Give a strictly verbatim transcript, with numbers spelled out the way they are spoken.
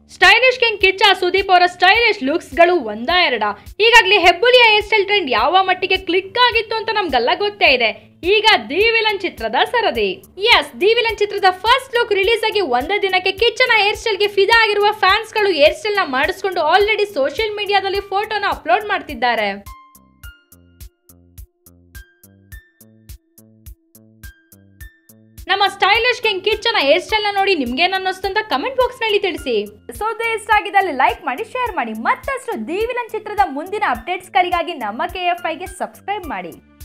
Stylish king Kichcha Sudeep ಅವರ stylish looks ಗಳು ಒಂದ ಎರಡ. ಈಗಾಗಲೇ ಹೆಬ್ಬುಲಿಯ ಹೇರ್ ಸ್ಟೈಲ್ ಟ್ರೆಂಡ್ ಯಾವ ಮಟ್ಟಿಗೆ ಕ್ಲಿಕ್ ಆಗಿತ್ತು ಅಂತ ನಮ್ಗೆಲ್ಲ ಗೊತ್ತೇ ಇದೆ. ಈಗ ದಿ ವಿಲನ್ ಚಿತ್ರದ ಸರದಿ. ಎಸ್, ದಿ ವಿಲನ್ ಚಿತ್ರದ ಫಸ್ಟ್ ಲುಕ್ ರಿಲೀಸ್ ಆಗಿ ಒಂದೇ ದಿನಕ್ಕೆ ಕಿಚ್ಚನ ಹೇರ್ ಸ್ಟೈಲ್ ಗೆ ಫಿದಾ ಆಗಿರುವ ಫ್ಯಾನ್ಸ್ ಗಳು ಹೇರ್ ಸ್ಟೈಲ್ ನ ಮಾಡಿಸ್ಕೊಂಡು ಆಲ್ರೆಡಿ ಸೋಷಿಯಲ್ ಮೀಡಿಯಾದಲ್ಲಿ ಫೋಟೋನ ಅಪ್ಲೋಡ್ ಮಾಡ್ತಿದ್ದಾರೆ. ನಮ್ಮ ಸ್ಟೈಲಿಶ್ ಕಿಂಗ್ ಕಿಚ್ಚನ ಹೇರ್ ಸ್ಟೈಲ್ ನ ನೋಡಿ ನಿಮ್ಗೆ ಅನ್ನಿಸ್ತು ಅಂತ ಕಮೆಂಟ್ ಬಾಕ್ಸ್ ನಲ್ಲಿ ತಿಳಿಸಿ. ಸೌದೆ ಇಷ್ಟ ಆಗಿದ್ದಲ್ಲಿ ಲೈಕ್ ಮಾಡಿ, ಶೇರ್ ಮಾಡಿ. ಮತ್ತಷ್ಟು ದಿ ವಿಲನ್ ಚಿತ್ರದ ಮುಂದಿನ ಅಪ್ಡೇಟ್ಸ್ ಗಳಿಗಾಗಿ ನಮ್ಮ ಕೆ ಎಫ್ ಐ ಗೆ ಸಬ್ಸ್ಕ್ರೈಬ್ ಮಾಡಿ.